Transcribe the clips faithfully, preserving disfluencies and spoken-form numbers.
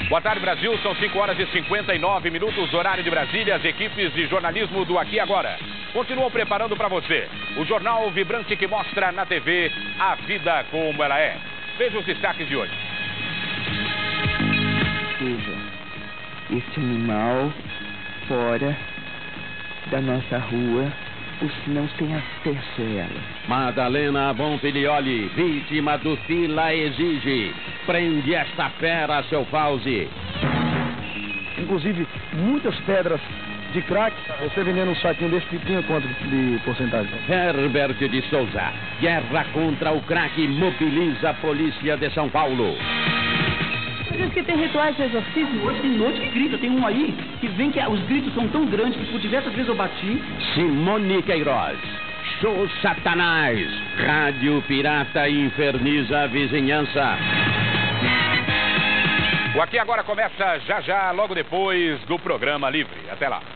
Boa tarde, Brasil. São cinco horas e cinquenta e nove minutos, horário de Brasília. As equipes de jornalismo do Aqui Agora continuam preparando para você o jornal vibrante que mostra na T V a vida como ela é. Veja os destaques de hoje. Veja, este animal fora da nossa rua, os não têm acesso a ela. Madalena Bonfilioli, vítima do Fila Exige. Prende esta fera, seu Fauzi. Inclusive, muitas pedras de crack, você vendendo um saquinho desse tipinho, quanto de porcentagem? Herbert de Souza, guerra contra o crack mobiliza a polícia de São Paulo. Diz que tem rituais de exorcismo. Hoje tem noite que grita, tem um aí que vem que os gritos são tão grandes que por diversas vezes eu bati. Simone Queiroz, show Satanás, rádio pirata inferniza a vizinhança. O Aqui Agora começa já já, logo depois do programa Livre. Até lá.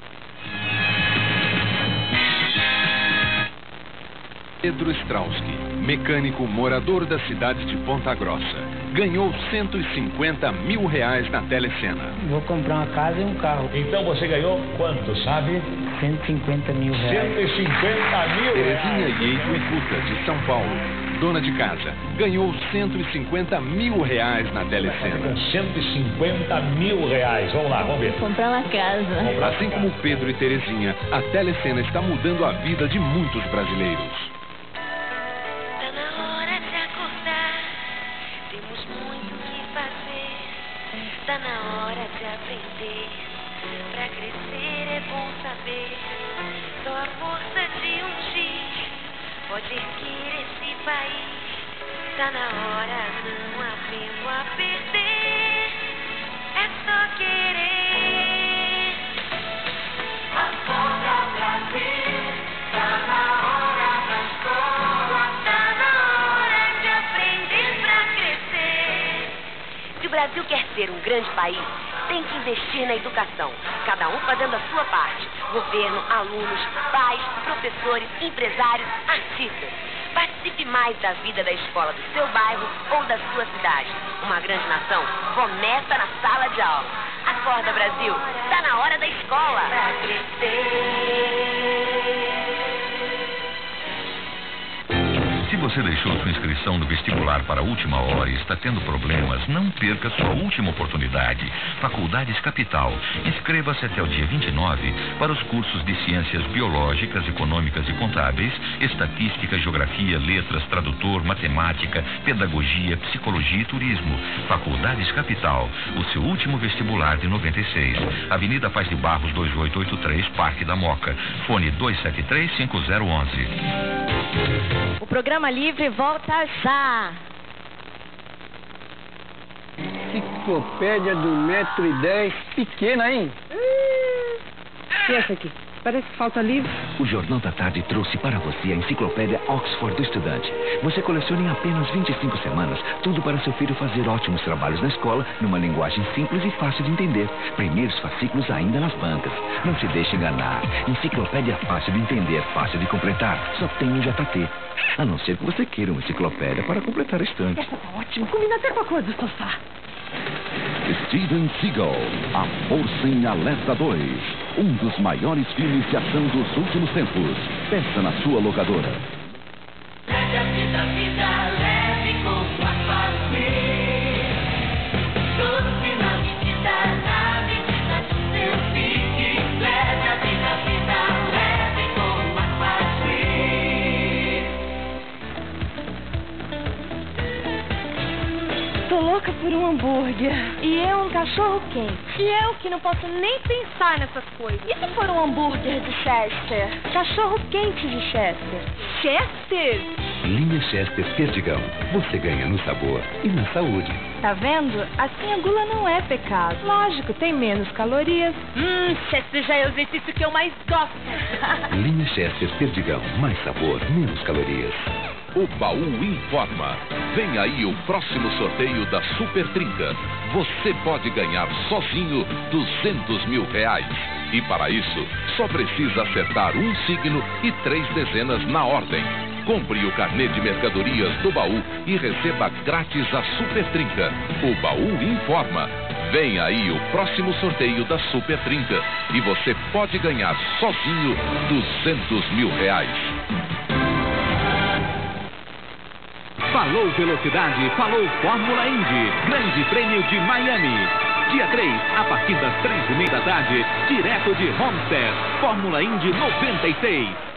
Pedro Strauski, mecânico morador da cidade de Ponta Grossa, ganhou cento e cinquenta mil reais na Telecena. Vou comprar uma casa e um carro. Então você ganhou quanto, sabe? cento e cinquenta mil reais. cento e cinquenta mil Terezinha reais. Yeito Ikuta, de São Paulo, dona de casa, ganhou cento e cinquenta mil reais na Telecena. cento e cinquenta mil reais. Vamos lá, vamos ver. Comprar uma casa. Assim como Pedro e Terezinha, a Telecena está mudando a vida de muitos brasileiros. Tá na hora de aprender. Pra crescer é bom saber. Só a força de um giz pode erguer esse país. Tá na hora, não há tempo a perder. É só querer. Acorda, Brasil. Tá na hora da escola. Tá na hora de aprender pra crescer. Se o Brasil quer ser um grande país, tem que investir na educação. Cada um fazendo a sua parte. Governo, alunos, pais, professores, empresários, artistas. Participe mais da vida da escola do seu bairro ou da sua cidade. Uma grande nação começa na sala de aula. Acorda, Brasil. Está na hora da escola. Pra crescer. Se você deixou sua inscrição no vestibular para a última hora e está tendo problemas, não perca sua última oportunidade. Faculdades Capital. Inscreva-se até o dia vinte e nove para os cursos de Ciências Biológicas, Econômicas e Contábeis, Estatística, Geografia, Letras, Tradutor, Matemática, Pedagogia, Psicologia e Turismo. Faculdades Capital. O seu último vestibular de noventa e seis. Avenida Paz de Barros, dois mil oitocentos e oitenta e três, Parque da Moca. Fone dois sete três, cinco zero um um. O programa Livre volta já. Enciclopédia do metro e dez, pequena, hein? E essa aqui? Parece que falta livro. O Jornal da Tarde trouxe para você a enciclopédia Oxford do Estudante. Você coleciona em apenas vinte e cinco semanas tudo para seu filho fazer ótimos trabalhos na escola, numa linguagem simples e fácil de entender. Primeiros fascículos ainda nas bancas. Não se deixe enganar. Enciclopédia fácil de entender, fácil de completar. Só tem um J T. A não ser que você queira uma enciclopédia para completar a estante. Essa tá ótima. Combina até com a cor do sofá. Steven Seagal, A Força em Alerta dois. Um dos maiores filmes de ação dos últimos tempos. Peça na sua locadora. Leve a vida, vida leve com a família. Todo final de vida na medida do seu pique. Leve a vida, vida leve com a família. Tô louca por um hambúrguer. E eu um cachorro quente. E eu que não posso nem pensar nessas coisas. E se for um hambúrguer de Chester? Cachorro quente de Chester. Chester? Linha Chester Perdigão. Você ganha no sabor e na saúde. Tá vendo? Assim a gula não é pecado. Lógico, tem menos calorias. Hum, Chester já é o exercício que eu mais gosto. Linha Chester Perdigão. Mais sabor, menos calorias. O Baú informa. Vem aí o próximo sorteio da Super trinta. Você pode ganhar sozinho duzentos mil reais. E para isso, só precisa acertar um signo e três dezenas na ordem. Compre o carnê de mercadorias do Baú e receba grátis a Super trinta. O Baú informa. Vem aí o próximo sorteio da Super trinta e você pode ganhar sozinho duzentos mil reais. Falou velocidade, falou Fórmula Indy, Grande Prêmio de Miami. Dia três, a partir das três e meia da tarde, direto de Homestead, Fórmula Indy noventa e seis.